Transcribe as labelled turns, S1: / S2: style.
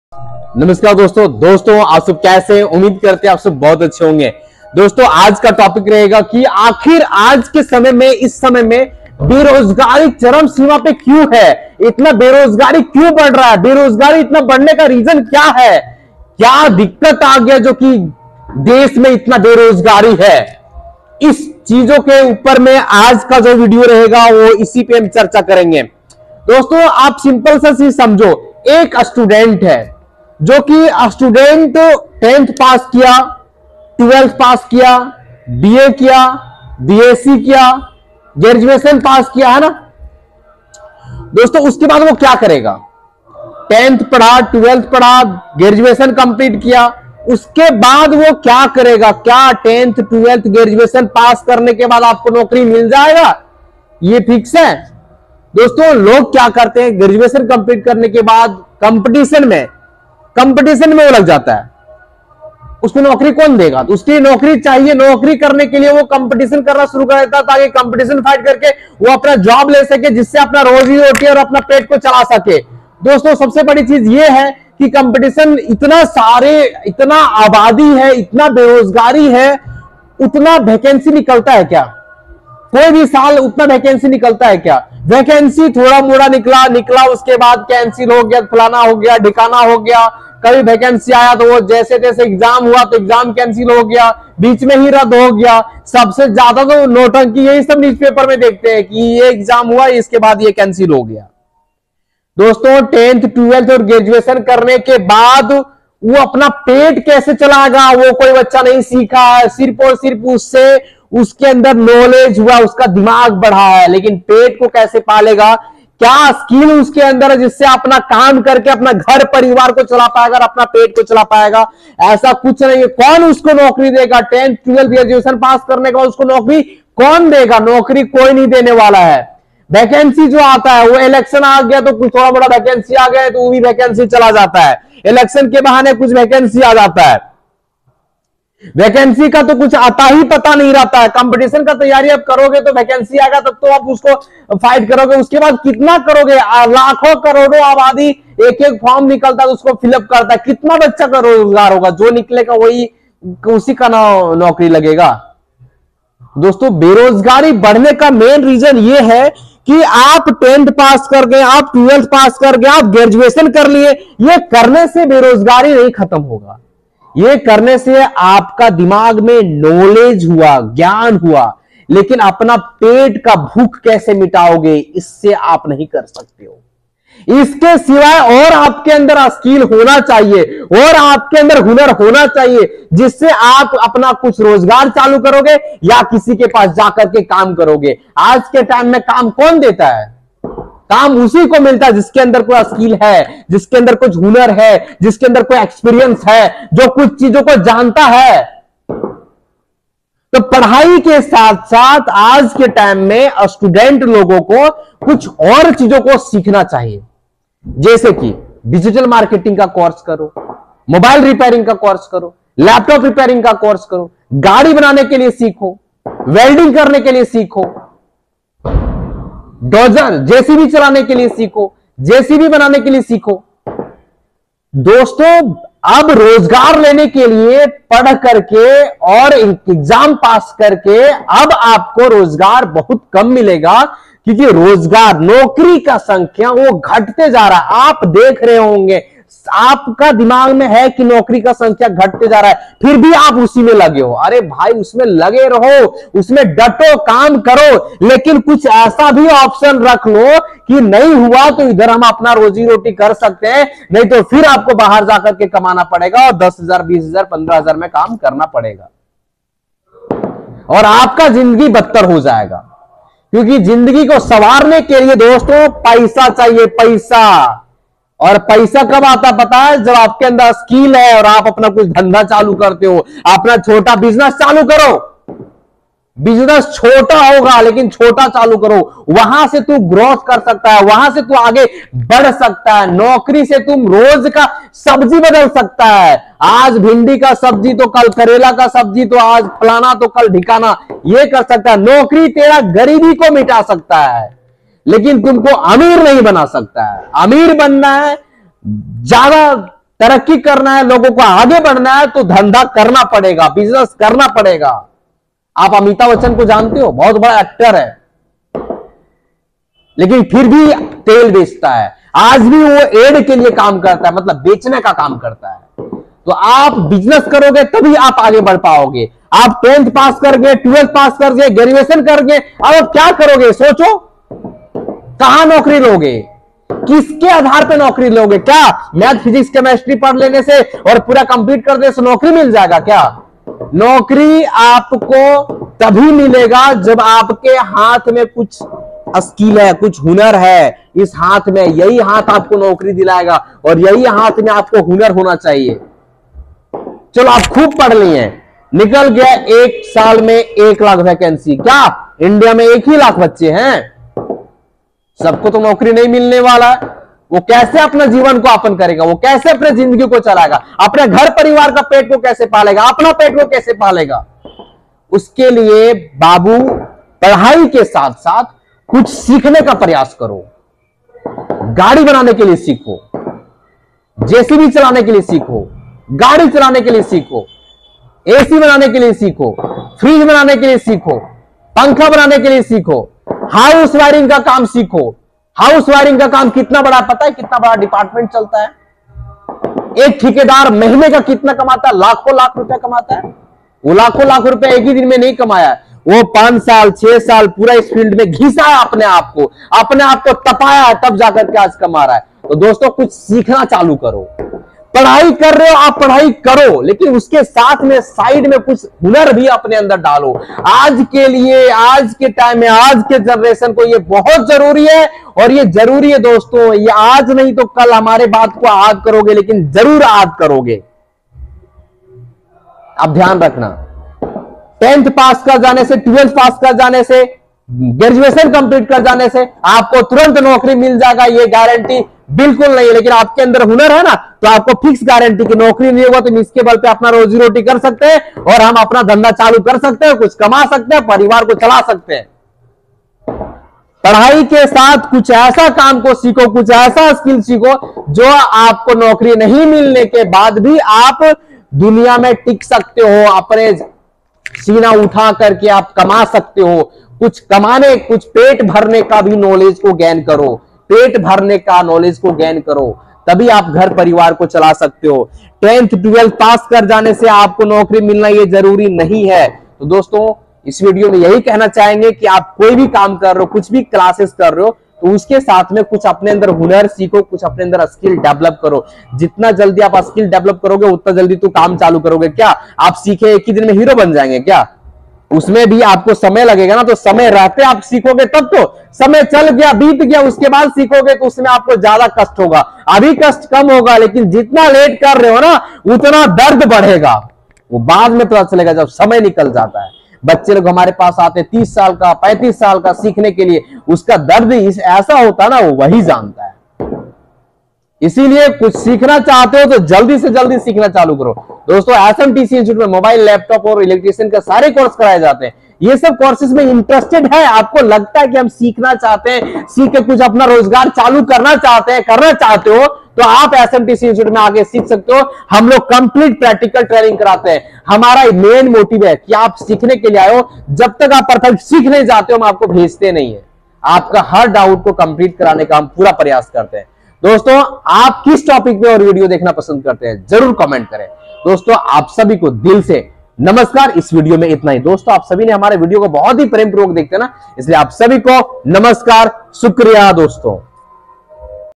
S1: नमस्कार दोस्तों आप सब कैसे हैं? उम्मीद करते हैं आप सब बहुत अच्छे होंगे। दोस्तों आज का टॉपिक रहेगा कि आखिर आज के समय में इस समय में बेरोजगारी चरम सीमा पे क्यों है, इतना बेरोजगारी क्यों बढ़ रहा है, बेरोजगारी इतना बढ़ने का रीजन क्या है, क्या दिक्कत आ गया जो कि देश में इतना बेरोजगारी है। इस चीजों के ऊपर में आज का जो वीडियो रहेगा वो इसी पे हम चर्चा करेंगे। दोस्तों आप सिंपल सा चीज समझो, एक स्टूडेंट है जो कि स्टूडेंट 10th पास किया, 12th पास किया, बीए किया, बीएससी किया, ग्रेजुएशन पास किया, है ना दोस्तों। उसके बाद वो क्या करेगा? 10th पढ़ा, 12th पढ़ा, ग्रेजुएशन कंप्लीट किया, उसके बाद वो क्या करेगा? क्या 10th 12th ग्रेजुएशन पास करने के बाद आपको नौकरी मिल जाएगा? ये फिक्स है दोस्तों। लोग क्या करते हैं, ग्रेजुएशन कंप्लीट करने के बाद कंपटीशन में वो लग जाता है। उसको नौकरी कौन देगा? तो उसकी नौकरी चाहिए, नौकरी करने के लिए वो कंपटीशन करना शुरू कर देता है ताकि कंपटीशन फाइट करके वो अपना जॉब ले सके, जिससे अपना रोजी रोटी और अपना पेट को चला सके। दोस्तों सबसे बड़ी चीज ये है कि कंपटीशन इतना आबादी है, इतना बेरोजगारी है, उतना वैकेंसी निकलता है क्या? कोई भी साल उतना वैकेंसी निकलता है क्या? वैकेंसी थोड़ा मोड़ा निकला, उसके बाद कैंसिल हो गया, फलाना हो गया, ढिकाना हो गया। कभी वैकेंसी आया तो वो जैसे तैसे एग्जाम हुआ तो एग्जाम कैंसिल हो गया, बीच में ही रद्द हो गया। सबसे ज्यादा तो नोटंकी यही सब न्यूज़पेपर में देखते हैं कि ये एग्जाम हुआ, इसके बाद ये कैंसिल हो गया। दोस्तों 10th 12th और ग्रेजुएशन करने के बाद वो अपना पेट कैसे चलाएगा? वो कोई बच्चा नहीं सीखा है, सिर्फ और सिर्फ उसके अंदर नॉलेज हुआ, उसका दिमाग बढ़ा है, लेकिन पेट को कैसे पालेगा? क्या स्किल उसके अंदर है जिससे अपना काम करके अपना घर परिवार को चला पाएगा और अपना पेट को चला पाएगा? ऐसा कुछ नहीं है। कौन उसको नौकरी देगा? 10th 12th ग्रेजुएशन पास करने के बाद उसको नौकरी कौन देगा? नौकरी कोई नहीं देने वाला है। वैकेंसी जो आता है वो इलेक्शन आ गया तो कुछ थोड़ा बड़ा वैकेंसी आ गया तो वो भी वैकेंसी चला जाता है, इलेक्शन के बहाने कुछ वैकेंसी आ जाता है। वैकेंसी का तो कुछ आता ही पता नहीं रहता है। कंपटीशन का तैयारी आप करोगे तो वैकेंसी आएगा तब तो आप उसको फाइट करोगे, उसके बाद कितना करोगे? लाखों करोड़ों आबादी एक एक फॉर्म निकलता है तो उसको फिलअप करता है। कितना बच्चा का रोजगार होगा? जो निकलेगा वही उसी का नौकरी लगेगा। दोस्तों बेरोजगारी बढ़ने का मेन रीजन ये है कि आप 10th पास कर गए, आप 12th पास कर गए, आप ग्रेजुएशन कर लिए। ये करने से बेरोजगारी नहीं खत्म होगा, ये करने से आपका दिमाग में नॉलेज हुआ, ज्ञान हुआ, लेकिन अपना पेट का भूख कैसे मिटाओगे इससे आप नहीं कर सकते हो। इसके सिवाय और आपके अंदर स्किल होना चाहिए और आपके अंदर हुनर होना चाहिए जिससे आप अपना कुछ रोजगार चालू करोगे या किसी के पास जाकर के काम करोगे। आज के टाइम में काम कौन देता है? काम उसी को मिलता है जिसके अंदर कोई स्किल है, जिसके अंदर कुछ हुनर है, जिसके अंदर कोई एक्सपीरियंस है, जो कुछ चीजों को जानता है। तो पढ़ाई के साथ साथ आज के टाइम में स्टूडेंट लोगों को कुछ और चीजों को सीखना चाहिए, जैसे कि डिजिटल मार्केटिंग का कोर्स करो, मोबाइल रिपेयरिंग का कोर्स करो, लैपटॉप रिपेयरिंग का कोर्स करो, गाड़ी बनाने के लिए सीखो, वेल्डिंग करने के लिए सीखो, डोजर जेसीबी चलाने के लिए सीखो, जेसीबी बनाने के लिए सीखो। दोस्तों अब रोजगार लेने के लिए पढ़ करके और एग्जाम पास करके अब आपको रोजगार बहुत कम मिलेगा, क्योंकि रोजगार नौकरी का संख्या वो घटते जा रहा है। आप देख रहे होंगे, आपका दिमाग में है कि नौकरी का संख्या घटते जा रहा है, फिर भी आप उसी में लगे हो। अरे भाई उसमें लगे रहो, उसमें डटो, काम करो, लेकिन कुछ ऐसा भी ऑप्शन रख लो कि नहीं हुआ तो इधर हम अपना रोजी रोटी कर सकते हैं, नहीं तो फिर आपको बाहर जाकर के कमाना पड़ेगा और 10,000 20,000 15,000 में काम करना पड़ेगा और आपका जिंदगी बदतर हो जाएगा। क्योंकि जिंदगी को संवारने के लिए दोस्तों पैसा चाहिए, पैसा। और पैसा कब आता पता है? जब आपके अंदर स्किल है और आप अपना कुछ धंधा चालू करते हो, अपना छोटा बिजनेस चालू करो। बिजनेस छोटा होगा लेकिन छोटा चालू करो, वहां से तू ग्रोथ कर सकता है, वहां से तू आगे बढ़ सकता है। नौकरी से तुम रोज का सब्जी बदल सकता है, आज भिंडी का सब्जी तो कल करेला का सब्जी, तो आज फलाना तो कल ढिकाना, ये कर सकता है। नौकरी तेरा गरीबी को मिटा सकता है लेकिन तुमको अमीर नहीं बना सकता है। अमीर बनना है, ज्यादा तरक्की करना है, लोगों को आगे बढ़ना है तो धंधा करना पड़ेगा, बिजनेस करना पड़ेगा। आप अमिताभ बच्चन को जानते हो, बहुत बड़ा एक्टर है, लेकिन फिर भी तेल बेचता है। आज भी वो एड के लिए काम करता है, मतलब बेचने का काम करता है। तो आप बिजनेस करोगे तभी आप आगे बढ़ पाओगे। आप 10th पास कर गए, 12th पास कर गए, ग्रेजुएशन कर गए, अब आप क्या करोगे सोचो। कहां नौकरी लोगे, किसके आधार पर नौकरी लोगे? क्या मैथ फिजिक्स केमिस्ट्री पढ़ लेने से और पूरा कंप्लीट कर देने से नौकरी मिल जाएगा क्या? नौकरी आपको तभी मिलेगा जब आपके हाथ में कुछ स्किल है, कुछ हुनर है। इस हाथ में, यही हाथ आपको नौकरी दिलाएगा और यही हाथ में आपको हुनर होना चाहिए। चलो आप खूब पढ़ लिए, निकल गया 1 साल में 1 लाख वैकेंसी। क्या इंडिया में 1 ही लाख बच्चे हैं? सबको तो नौकरी नहीं मिलने वाला है। वो कैसे अपना जीवन को यापन करेगा? वो कैसे अपने जिंदगी को चलाएगा? अपने घर परिवार का पेट को कैसे पालेगा? अपना पेट को कैसे पालेगा? उसके लिए बाबू पढ़ाई के साथ साथ कुछ सीखने का प्रयास करो। गाड़ी बनाने के लिए सीखो, जेसीबी चलाने के लिए सीखो, गाड़ी चलाने के लिए सीखो, एसी बनाने के लिए सीखो, फ्रिज बनाने के लिए सीखो, पंखा बनाने के लिए सीखो, हाउस वायरिंग का काम सीखो। हाउस वायरिंग का काम कितना बड़ा पता है? कितना बड़ा डिपार्टमेंट चलता है। एक ठेकेदार महीने का कितना कमाता है? लाखों लाख रुपया कमाता है। वो लाखों लाख रुपया एक ही दिन में नहीं कमाया, वो 5 साल 6 साल पूरा इस फील्ड में घिसा है, अपने आप को तपाया है, तब जाकर के आज कमा रहा है। तो दोस्तों कुछ सीखना चालू करो। पढ़ाई कर रहे हो आप, पढ़ाई करो, लेकिन उसके साथ में साइड में कुछ हुनर भी अपने अंदर डालो। आज के लिए, आज के टाइम में, आज के जनरेशन को ये बहुत जरूरी है। और ये जरूरी है दोस्तों, ये आज नहीं तो कल हमारे बात को याद करोगे, लेकिन जरूर याद करोगे। आप ध्यान रखना, 10th पास कर जाने से, 12th पास कर जाने से, ग्रेजुएशन कंप्लीट कर जाने से आपको तुरंत नौकरी मिल जाएगा, ये गारंटी बिल्कुल नहीं है। लेकिन आपके अंदर हुनर है ना, तो आपको फिक्स गारंटी की नौकरी नहीं होगा तो हम इसके बल पे अपना रोजी रोटी कर सकते हैं और हम अपना धंधा चालू कर सकते हैं, कुछ कमा सकते हैं, परिवार को चला सकते हैं। पढ़ाई के साथ कुछ ऐसा काम को सीखो, कुछ ऐसा स्किल सीखो जो आपको नौकरी नहीं मिलने के बाद भी आप दुनिया में टिक सकते हो, अपने सीना उठा करके आप कमा सकते हो। कुछ कमाने, कुछ पेट भरने का भी नॉलेज को गेन करो, पेट भरने का नॉलेज को गेन करो, तभी आप घर परिवार को चला सकते हो। 10th 12th पास कर जाने से आपको नौकरी मिलना ये जरूरी नहीं है। तो दोस्तों इस वीडियो में यही कहना चाहेंगे कि आप कोई भी काम कर रहे हो, कुछ भी क्लासेस कर रहे हो, तो उसके साथ में कुछ अपने अंदर हुनर सीखो, कुछ अपने अंदर स्किल डेवलप करो। जितना जल्दी आप स्किल डेवलप करोगे उतना जल्दी तो काम चालू करोगे। क्या आप सीखे एक ही दिन में हीरो बन जाएंगे क्या? उसमें भी आपको समय लगेगा ना। तो समय रहते आप सीखोगे तब तो, समय चल गया, बीत गया, उसके बाद सीखोगे तो उसमें आपको ज्यादा कष्ट होगा। अभी कष्ट कम होगा, लेकिन जितना लेट कर रहे हो ना उतना दर्द बढ़ेगा। वो बाद में पता चलेगा जब समय निकल जाता है। बच्चे लोग हमारे पास आते 30 साल का 35 साल का सीखने के लिए, उसका दर्द ऐसा होता है ना, वो वही जानता है। इसीलिए कुछ सीखना चाहते हो तो जल्दी से जल्दी सीखना चालू करो। दोस्तों एसएमटीसी इंस्टीट्यूट में मोबाइल, लैपटॉप और इलेक्ट्रिशियन का सारे कोर्स कराए जाते हैं। ये सब कोर्सेज में इंटरेस्टेड है, आपको लगता है कि हम सीखना चाहते हैं, सीख के कुछ अपना रोजगार चालू करना चाहते हैं, करना चाहते हो, तो आप एसएमटीसी इंस्टीट्यूट में आगे सीख सकते हो। हम लोग कंप्लीट प्रैक्टिकल ट्रेनिंग कराते हैं। हमारा मेन मोटिव है कि आप सीखने के लिए आए हो। जब तक आप परफेक्ट सीख नहीं जाते हो हम आपको भेजते नहीं है। आपका हर डाउट को कंप्लीट कराने का हम पूरा प्रयास करते हैं। दोस्तों आप किस टॉपिक पे और वीडियो देखना पसंद करते हैं जरूर कमेंट करें। दोस्तों आप सभी को दिल से नमस्कार। इस वीडियो में इतना ही। दोस्तों आप सभी ने हमारे वीडियो को बहुत ही प्रेम पूर्वक देखते हैं ना, इसलिए आप सभी को नमस्कार, शुक्रिया दोस्तों।